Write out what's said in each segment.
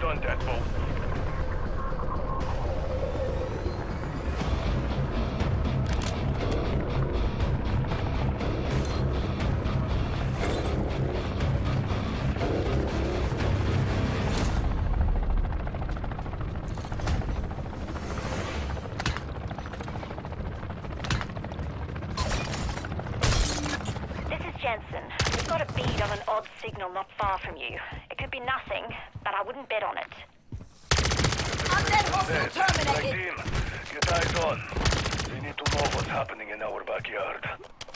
done that, Bo. Jensen, we've got a bead on an odd signal not far from you. It could be nothing, but I wouldn't bet on it. Undead hostile terminated! Team, get eyes on. We need to know what's happening in our backyard.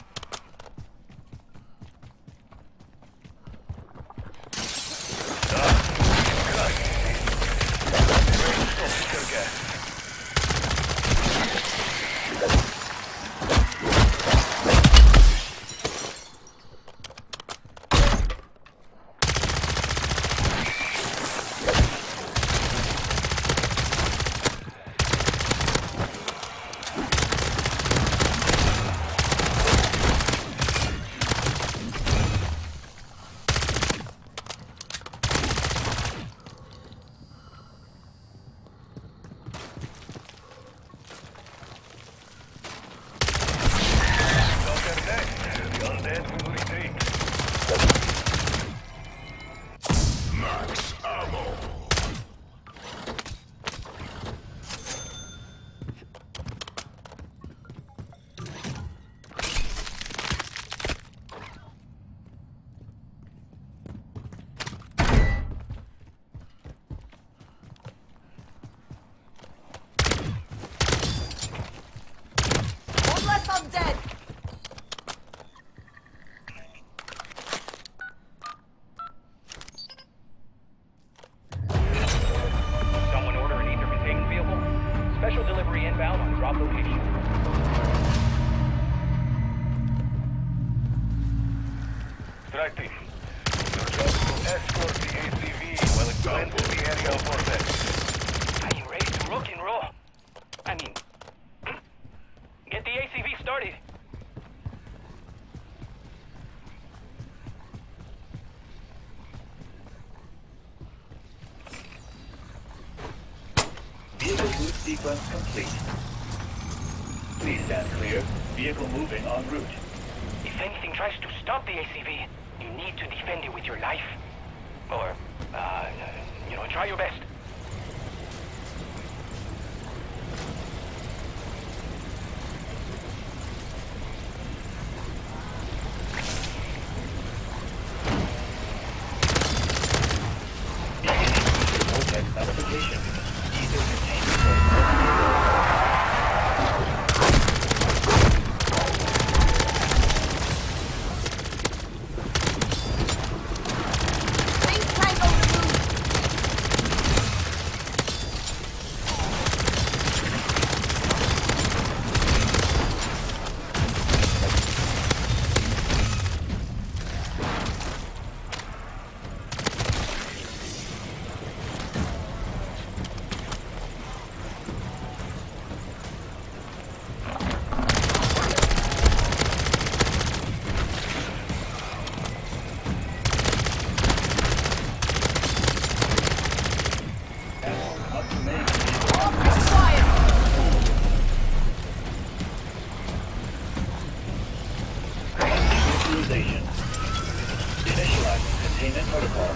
Undead! Someone order an ether containment vehicle? Special delivery inbound on drop location. Strike team. Your job is to escort the ACV while it cleanses the area of orbit. Are you ready to rock and roll? I mean, get the ACV started. Vehicle route sequence complete. Please stand clear. Vehicle moving en route. If anything tries to stop the ACV, you need to defend it with your life. Or, try your best. Vortex notification. Ether containment. Initialize containment protocol.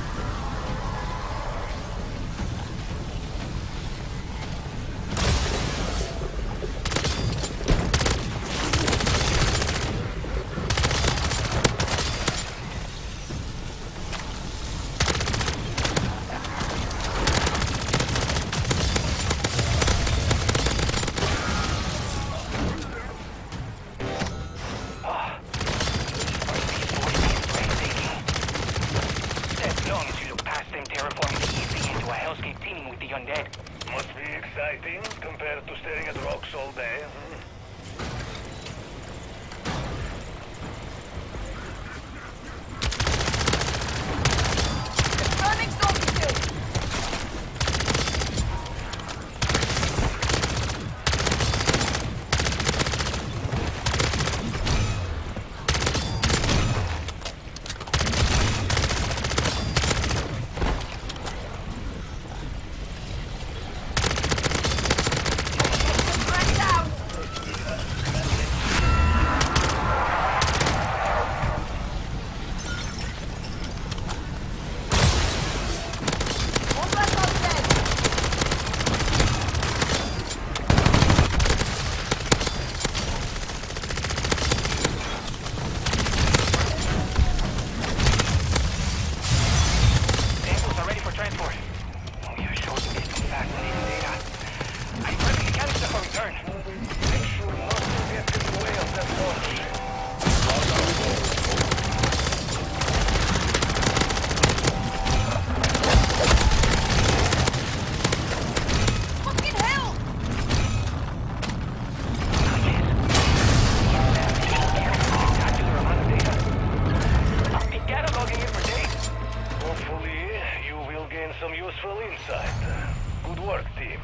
Undead. Must be exciting compared to staring at rocks all day. Confirming solitude! inside. Good work, team.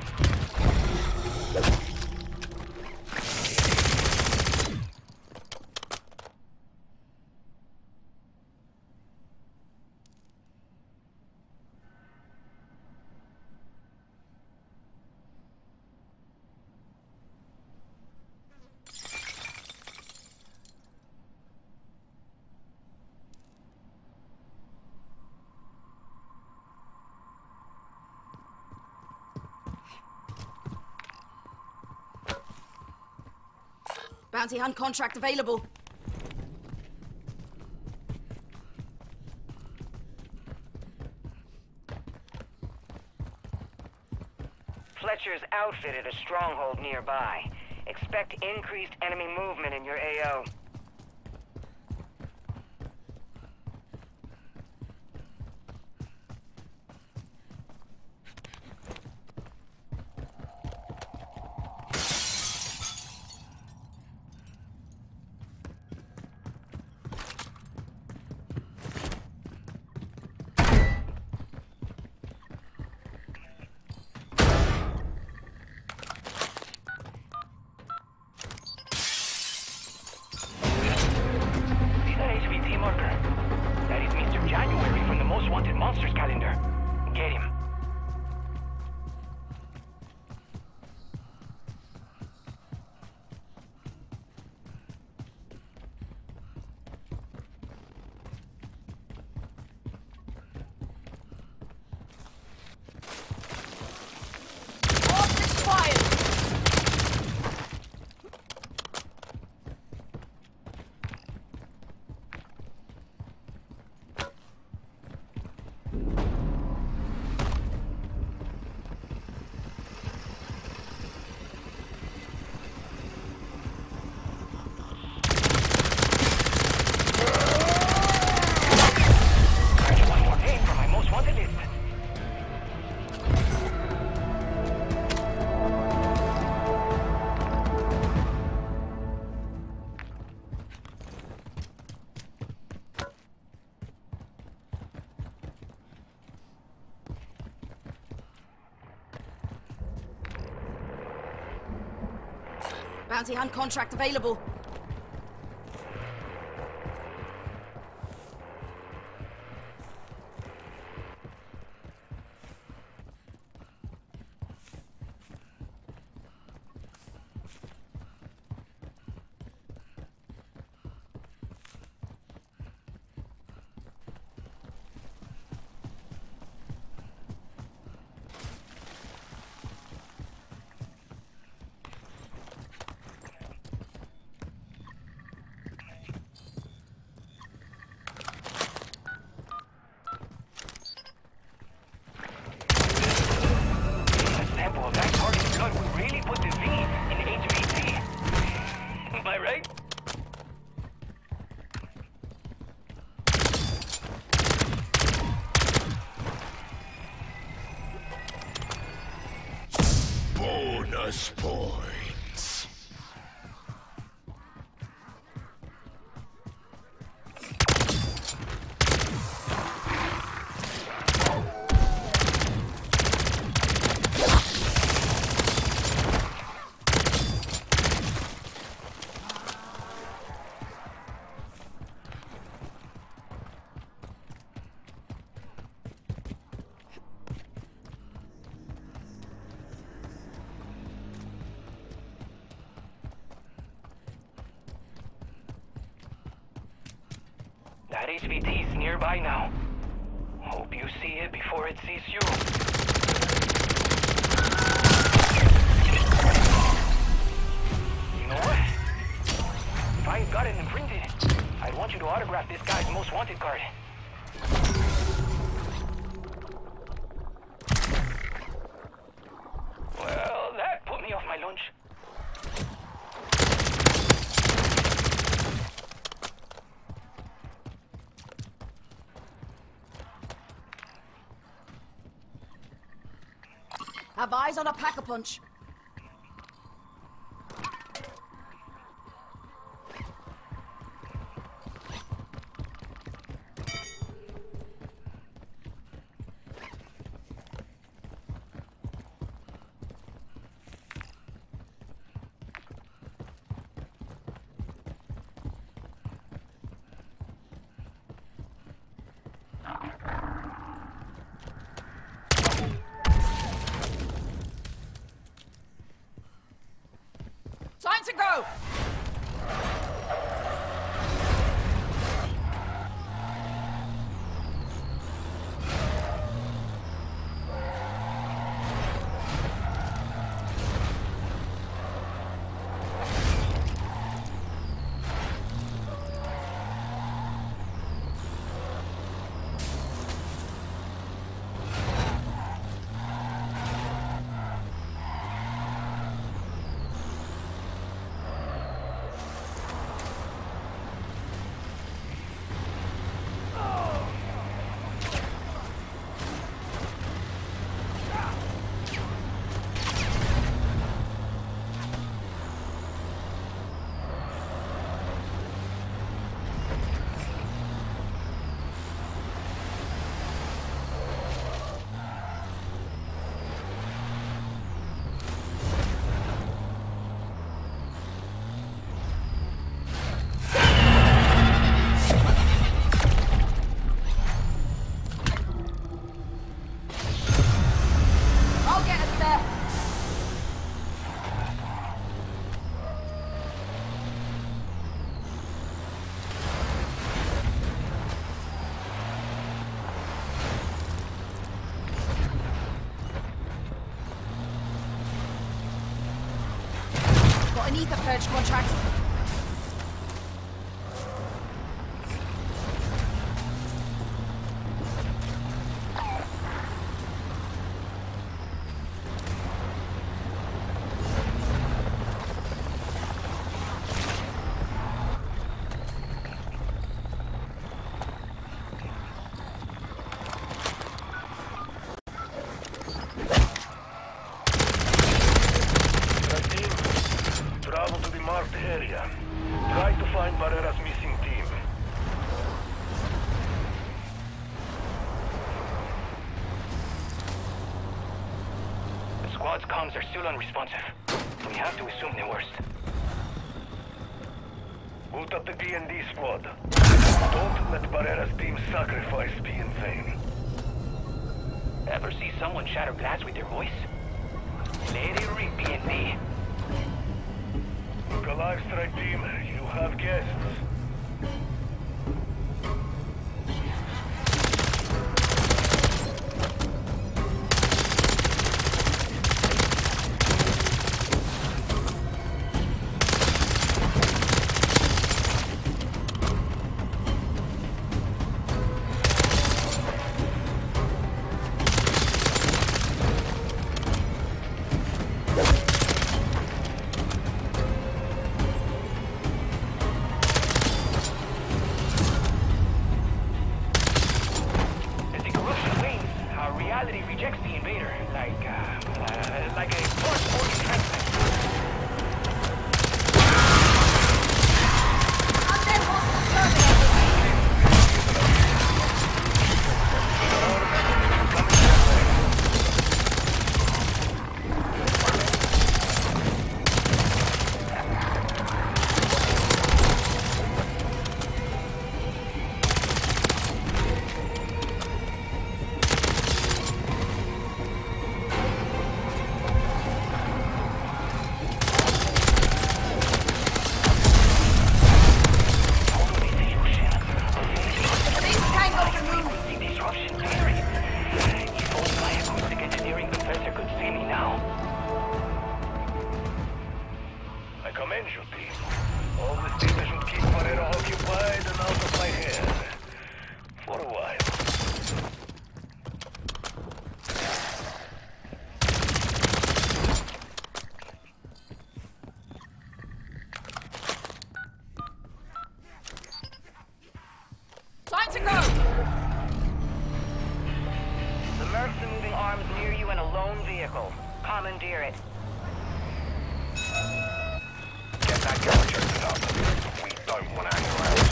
Bounty hunt contract available. Fletcher's outfitted a stronghold nearby. Expect increased enemy movement in your AO. Monsters calendar. Get him. Ordnance fired! Bounty hunt contract available. Bonus points. That HVT's nearby now. Hope you see it before it sees you. You know what? If I got it imprinted, I'd want you to autograph this guy's most wanted card. Well, that put me off my lunch. Have eyes on a pack-a-punch. Time to go! Got an ether purge contract. Travel to the marked area. Try to find Barrera's missing team. The squad's comms are still unresponsive. We have to assume the worst. Boot up the D&D squad. Don't let Barrera's team's sacrifice be in vain. Ever see someone shatter glass with their voice? Let it rip, B&B. Look alive, strike team. You have guests. Rejects the invader, like a force-organ transplant. Undead hostile terminated! I commend you, team. All this data should keep Barrera occupied and out of my hair. For a while. Time to go! The Mercs are moving arms near you in a lone vehicle. Commandeer it. Get that gun checked up. We don't want to hang around.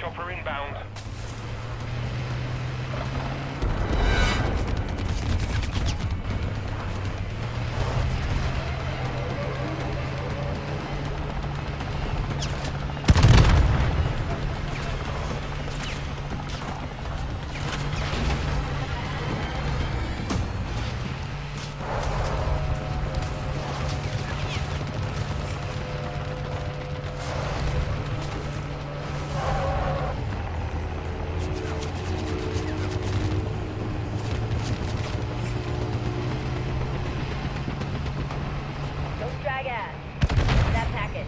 Chopper inbound. Don't drag ass. That package.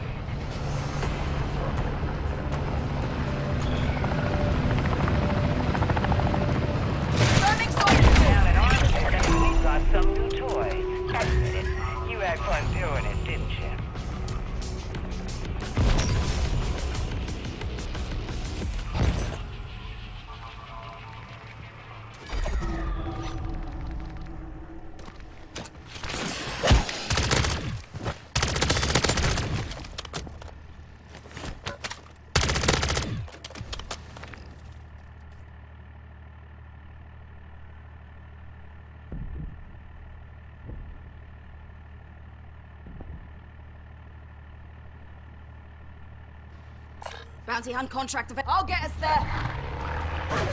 Burning soldiers! Down in arms, we've got some new toys. Admit it. You had fun doing it, didn't you? Bounty hunt contract event. I'll get us there.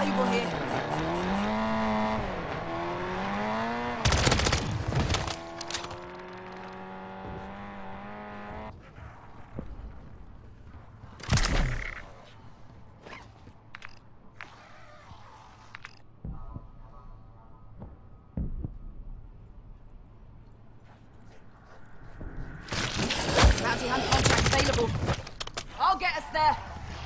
valuable here. Bounty hunt contract available. I'll get us there.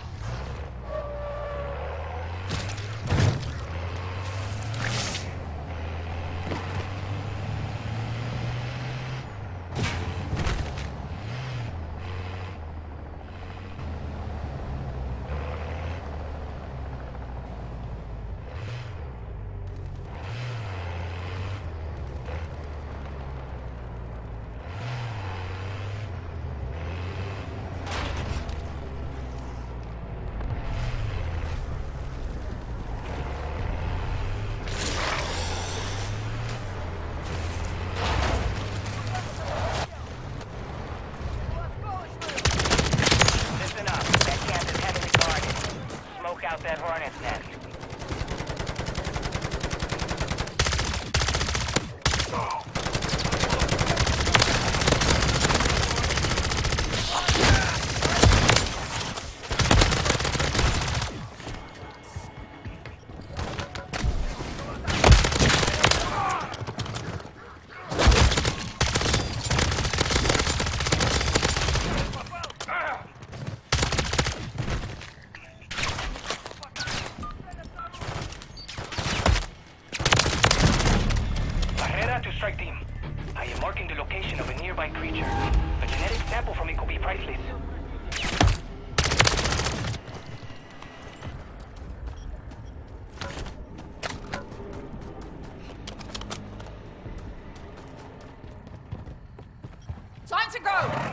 Out that hornet's nest. Strike team. I am marking the location of a nearby creature. A genetic sample from it could be priceless. Time to go!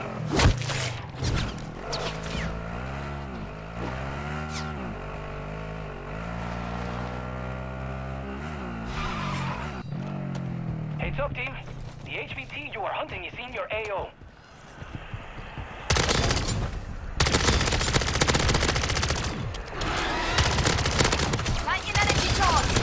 Heads up, team. The HVT you are hunting is in your AO. Light an energy charge!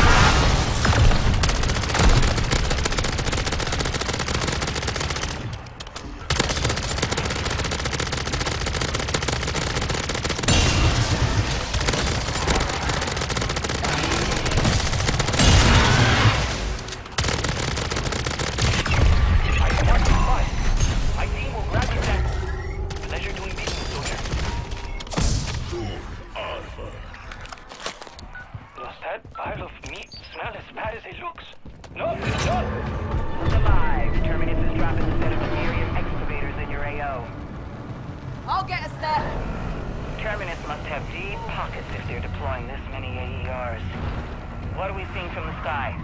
That pile of meat smell as bad as it looks. No, it's not. Alive. Terminus is dropping a set of Imperium excavators in your AO. I'll get us there. Terminus must have deep pockets if they're deploying this many AERs. What are we seeing from the sky?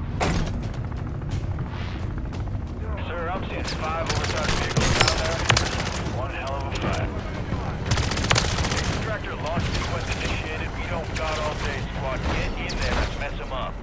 Sir, I'm seeing 5 oversized vehicles down there. One hell of a fight. Extractor launch sequence initiated. We don't got all day, squad. Get in there and mess them up.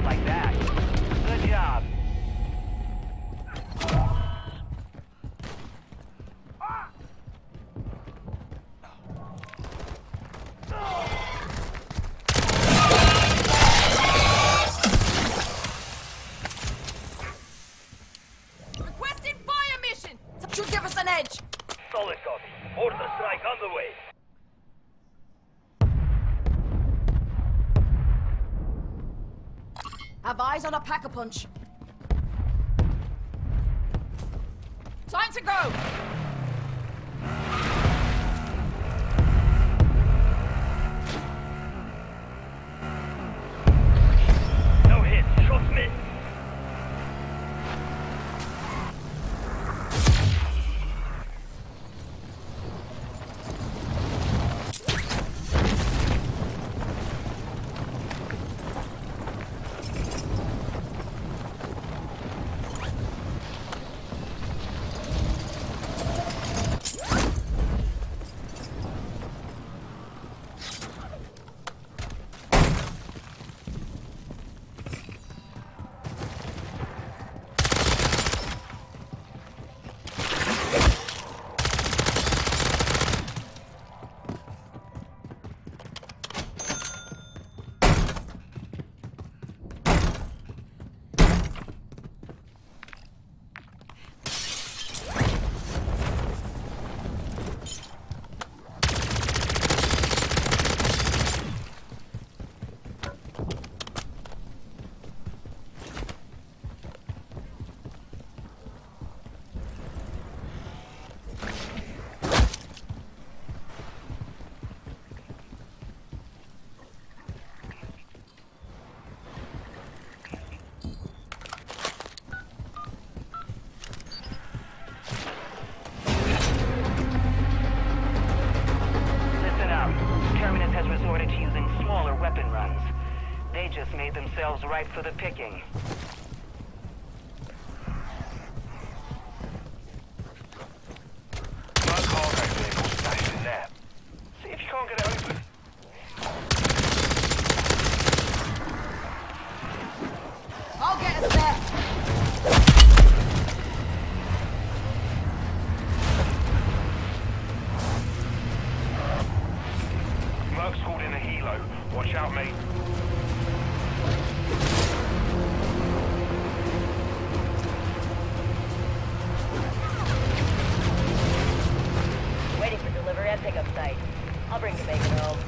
like that. Good job. Requesting fire mission! Should give us an edge. Solid copy. Order strike on the way. Have eyes on a pack-a-punch. Time to go! No hits. Shots missed. resorted to using smaller weapon runs. They just made themselves ripe for the picking. My cargo vehicle's stashed in there. See if you can't get it open. I'll get us there. Merc's called in a helo. Watch out, mate. Waiting for delivery at pickup site. I'll bring the bacon home.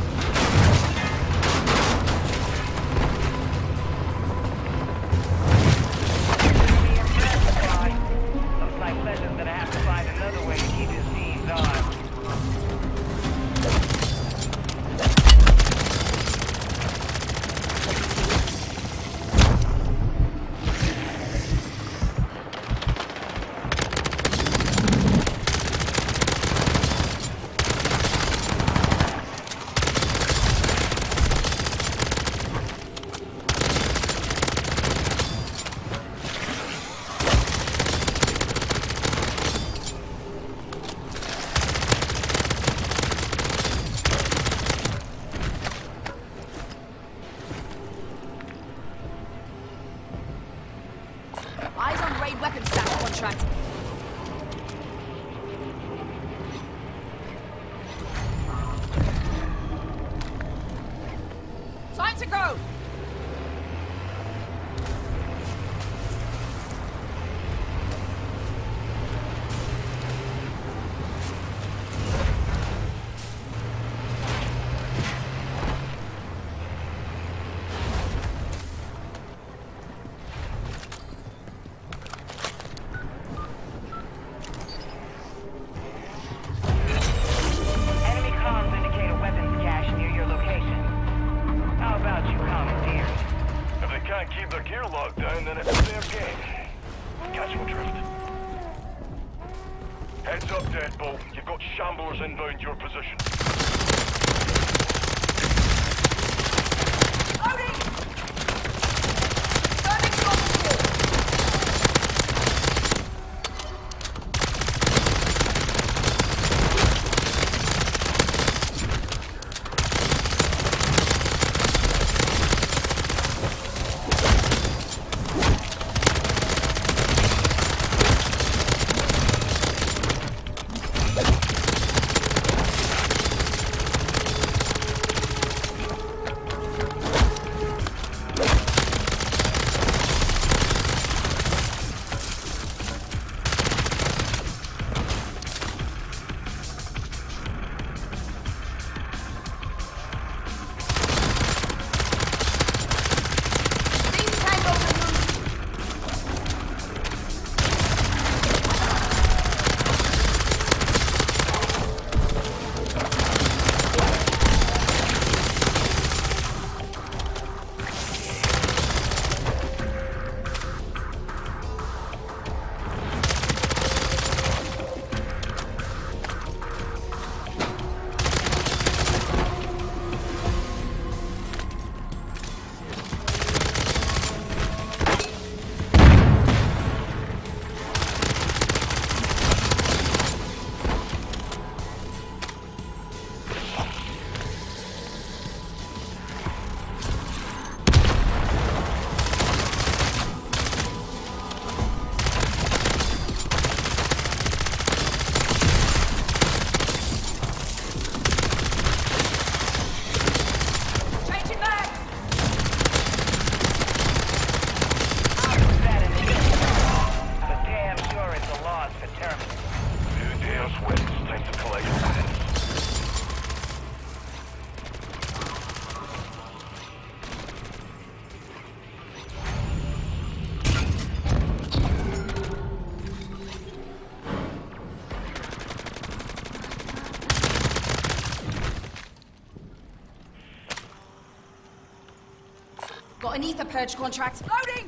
Looks like Fletcher's gonna have to find another way to keep his teams on. Eyes on raid weapons stack contract. Time to go! Enemy comms indicate a weapons cache near your location. How about you commandeer? If they can't keep their gear locked down, then it's their game. Catch your drift. Heads up, Deadbolt. You've got shamblers inbound your position. Loading! Burning crossbow! Got an ether purge contract. Loading!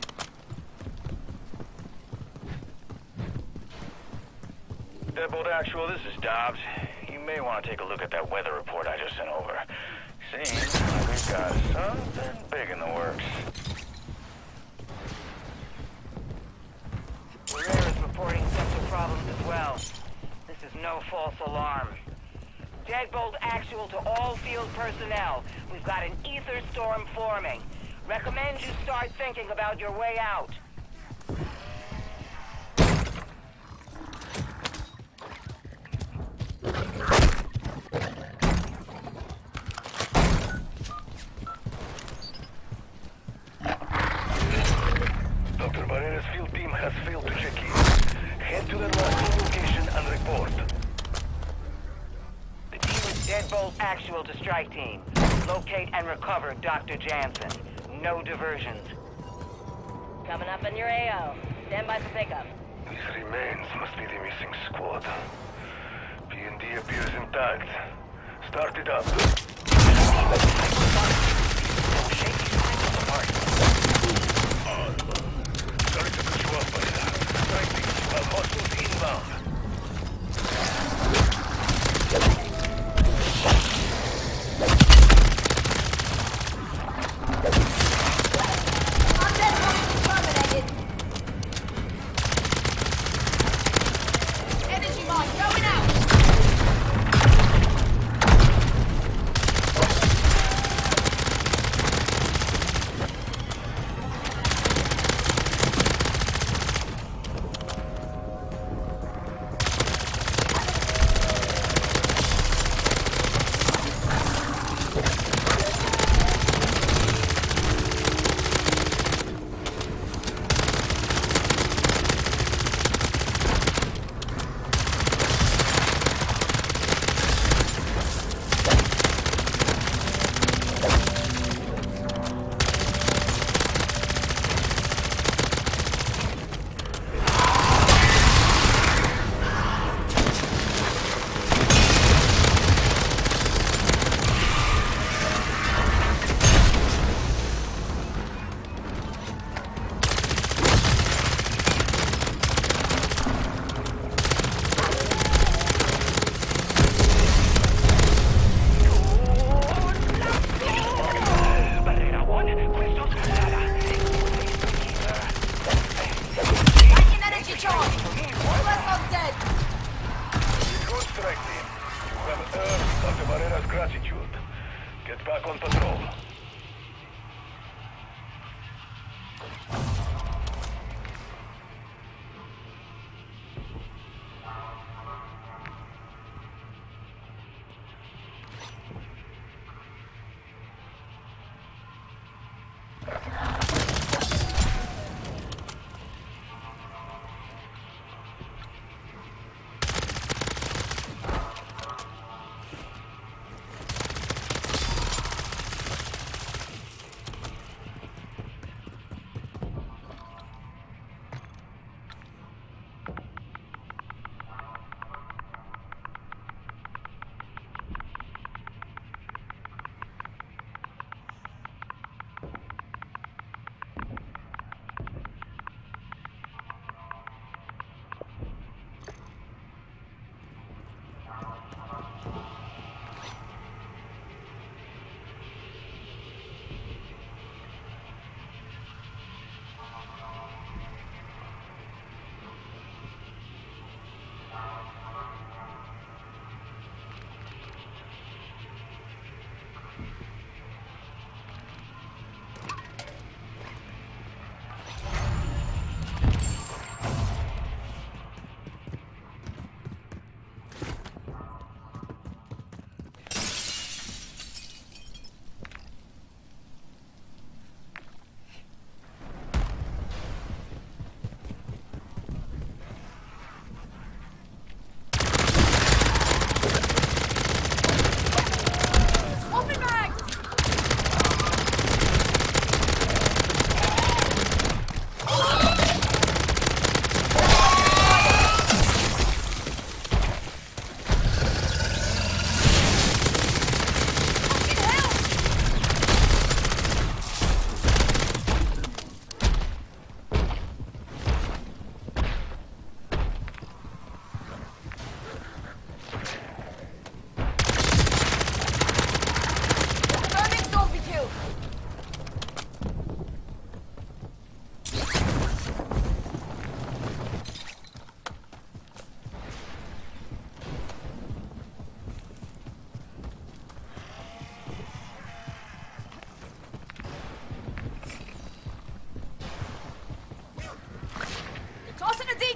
Deadbolt Actual, this is Dobbs. You may want to take a look at that weather report I just sent over. Seems like we've got something big in the works. Rare is reporting sector problems as well. This is no false alarm. Deadbolt Actual to all field personnel. We've got an ether storm forming. Recommend you start thinking about your way out. Dr. Barrera's field team has failed to check in. Head to their last location and report. The team is Deadbolt Actual to strike team. Locate and recover Dr. Jansen. No diversions. Coming up in your AO. Stand by for pickup. These remains must be the missing squad. P&D appears intact. Start it up. Sorry to cut you off, but strike team, you have hostiles inbound. Energy mine going out! Get back on patrol.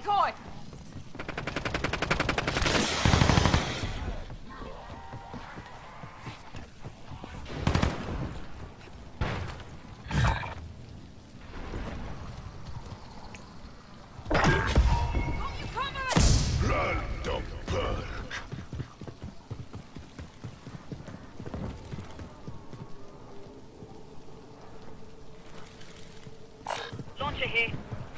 decoy! Random perk. Launcher here.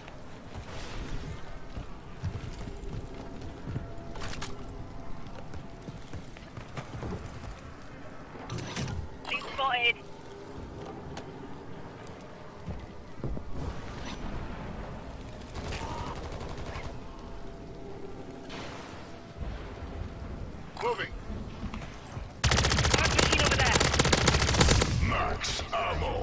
Lead spotted. Moving. Arc machine over there. Max ammo.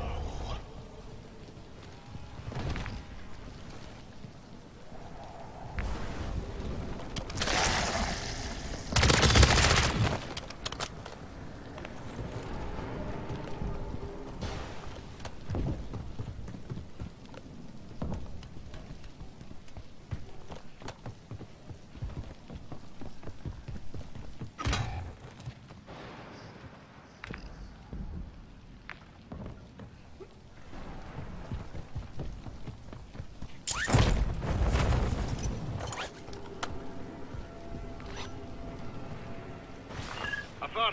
Affirm.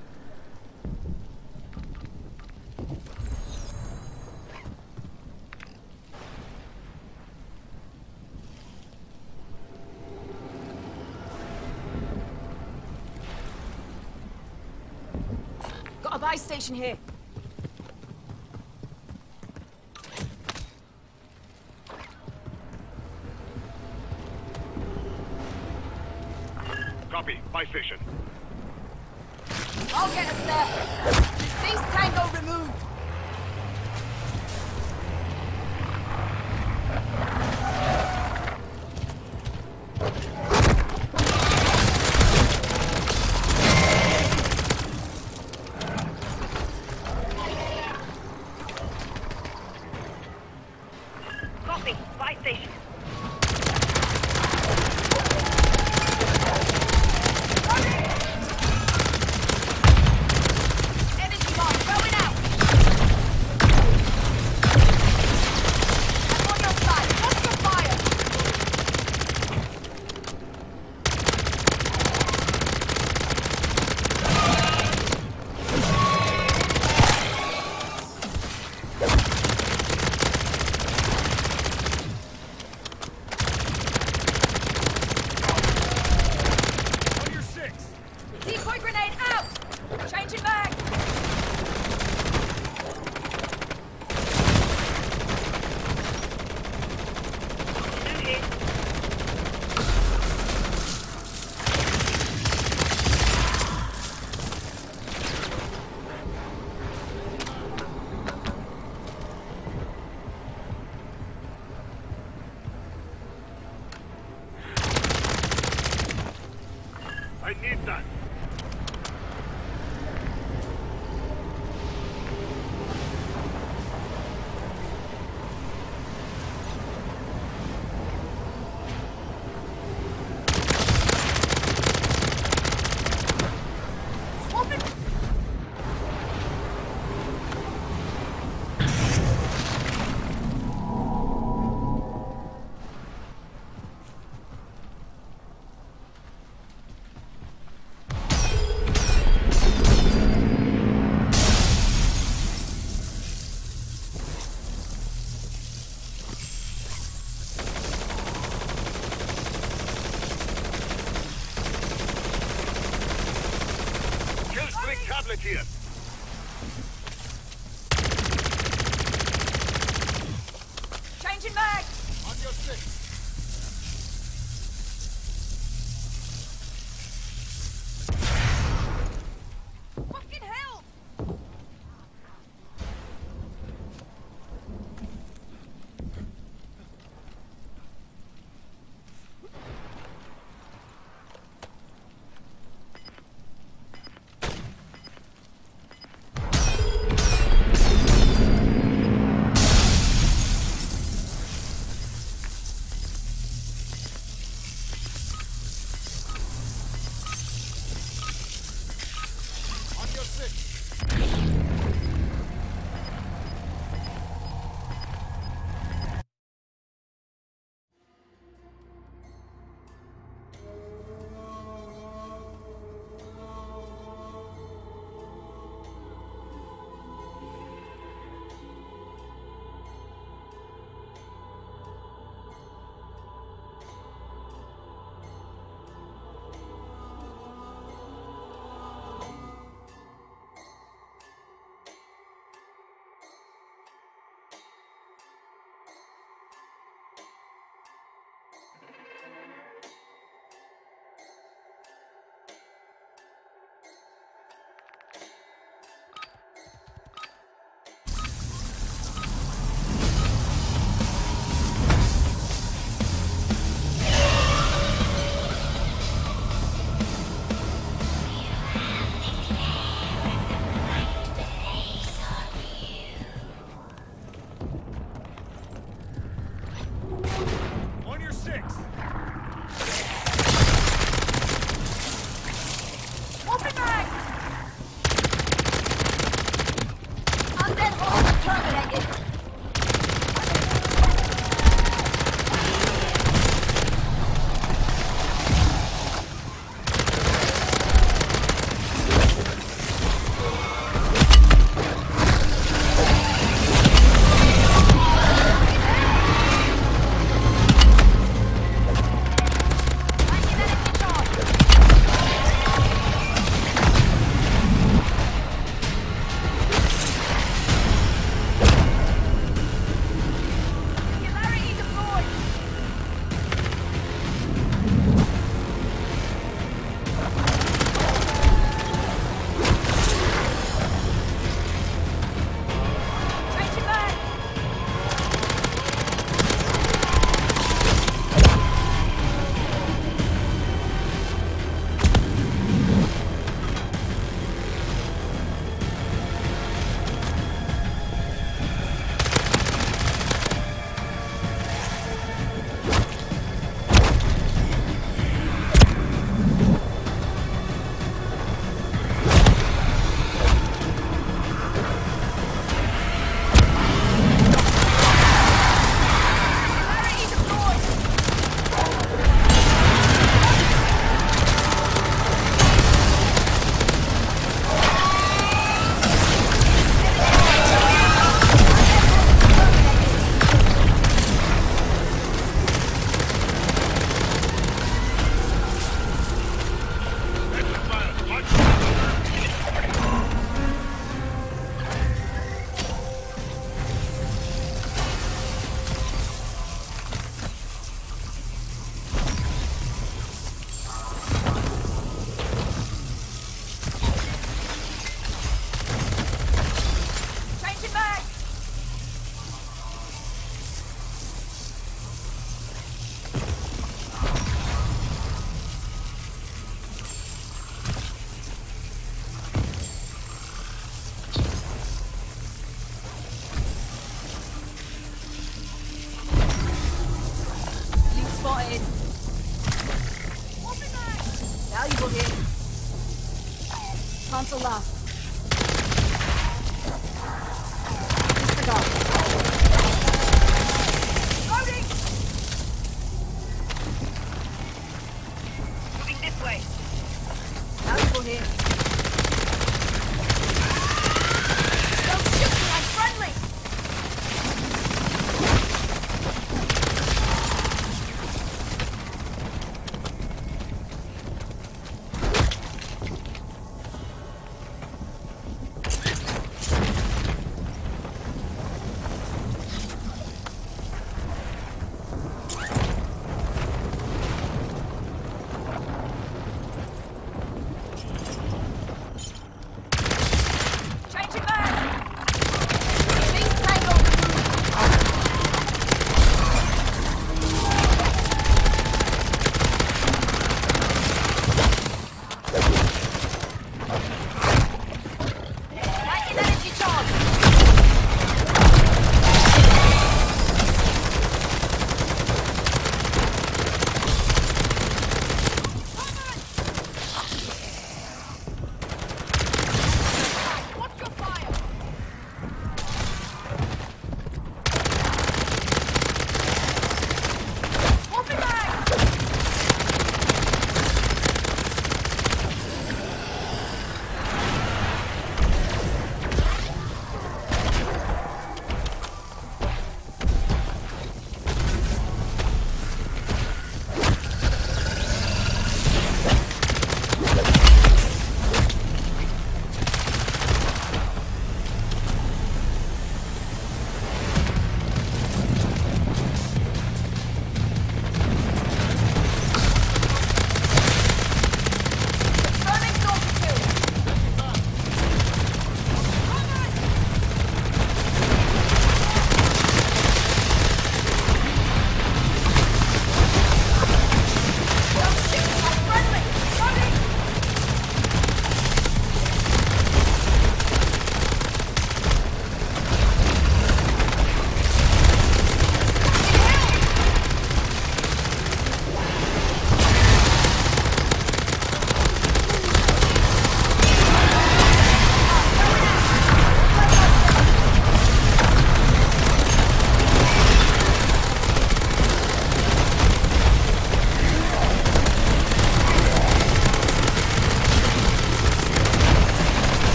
Got a buy station here. Copy. Buy station. I'll get us there. Cease tango removed. Copy. Buy station. Energy bomb going out. I'm on your side. Watch your fire. On your six. Decoy grenade out. Changing back. Two hit. I need that. Swapping. Kill streak tablet here. Changing back. On your six. Fucking hell. 6. Open mag! Undead horde terminated! Spotted. Valuable here. Console lost. Disregard. Loading! Moving this way. Valuable here. Don't shoot me, I'm friendly!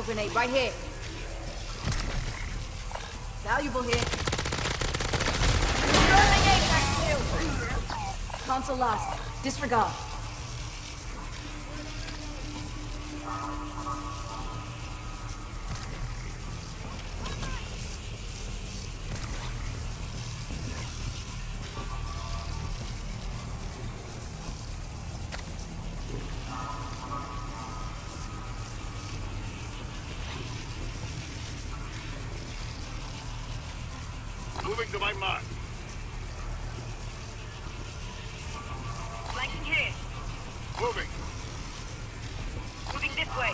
Thermal grenade right here. Valuable here. Throwing ATAC shield. Console lost. Disregard. Moving to my mark. Flanking here. Moving. Moving this way.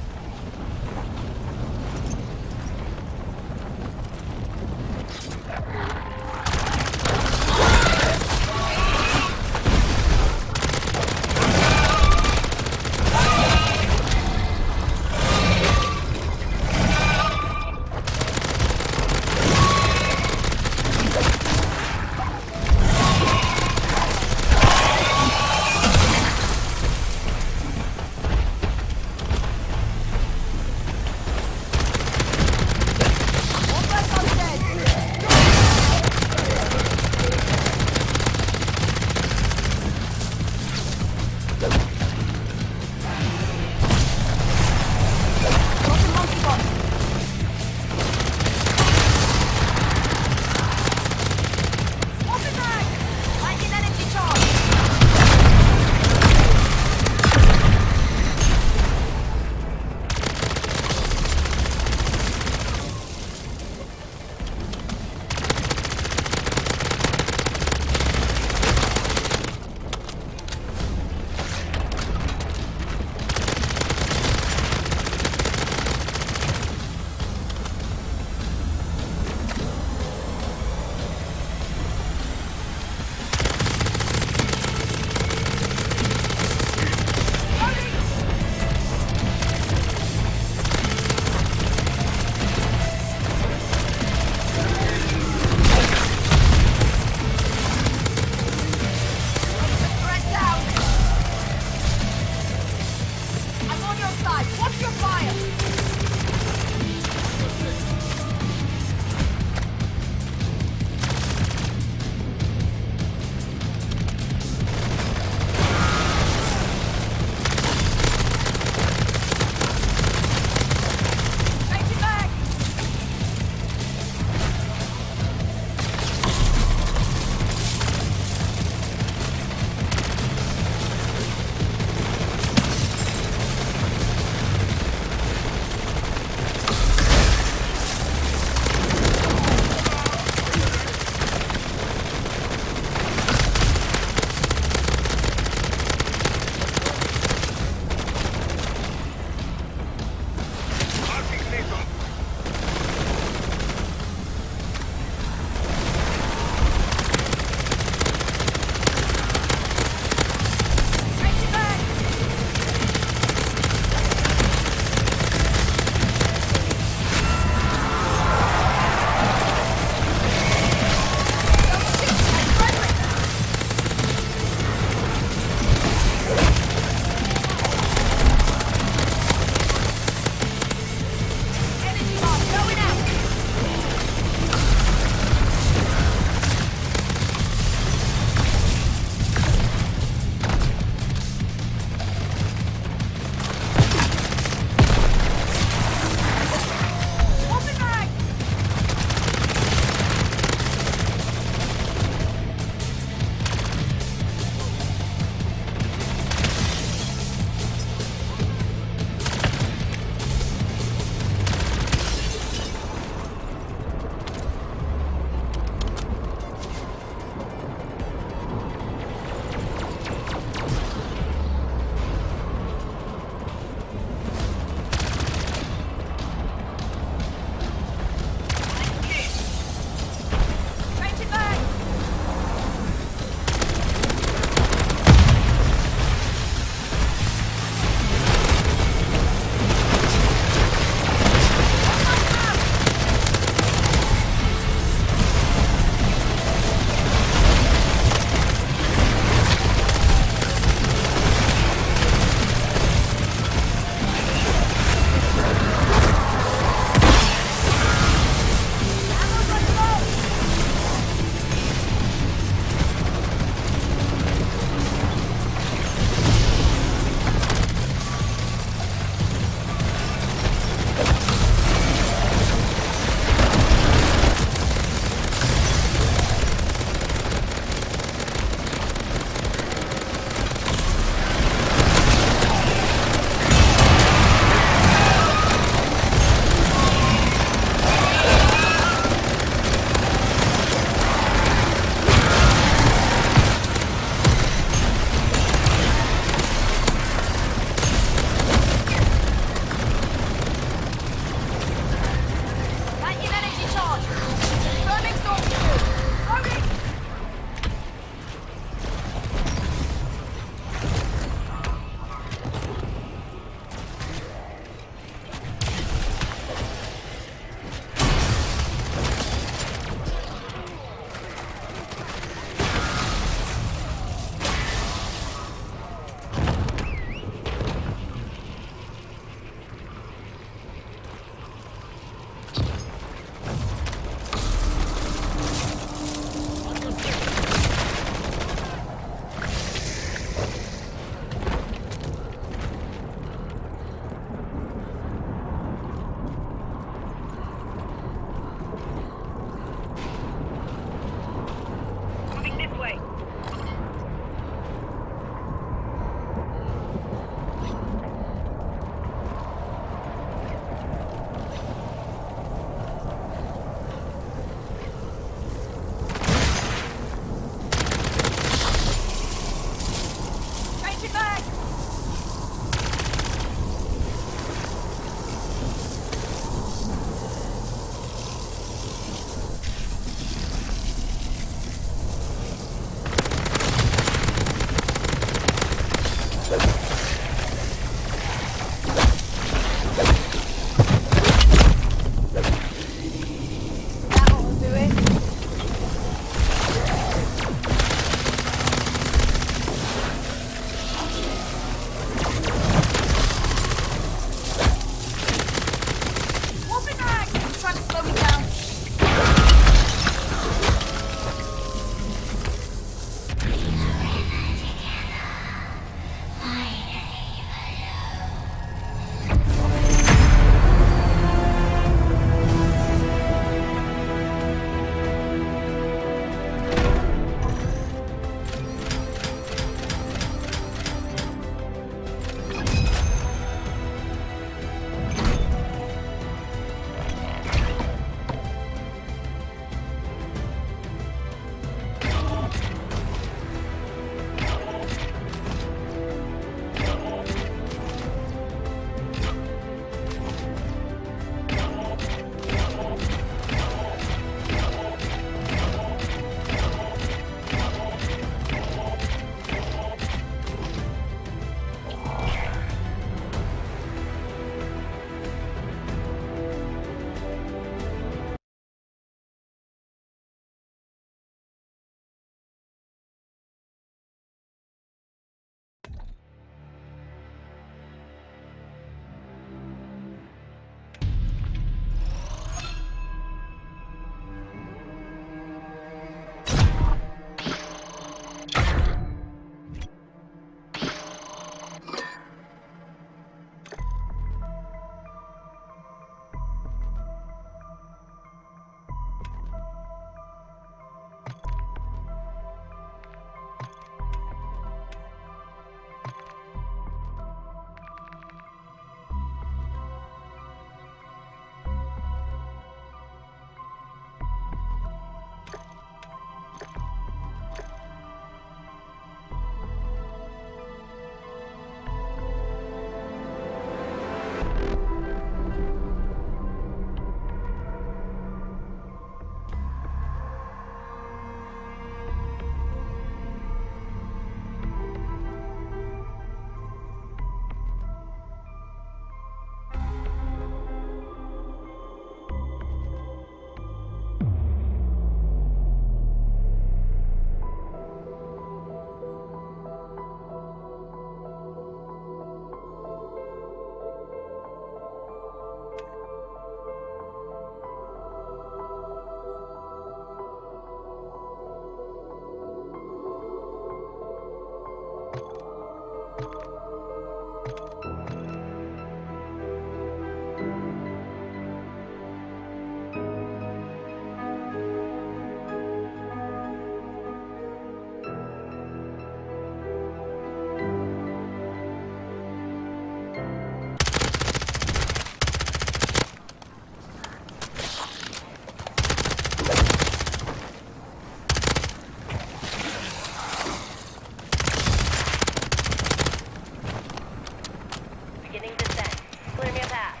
Clear me a path.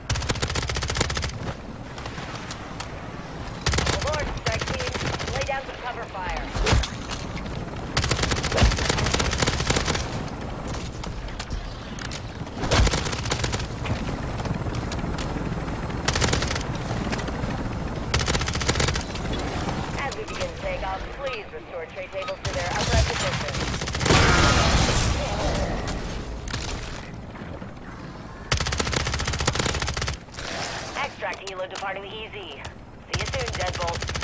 Aboard, strike team. Lay down some cover fire. As we begin takeoff, please restore tray tables to their upright position. Extract helo departing the EZ. See you soon, Deadbolt.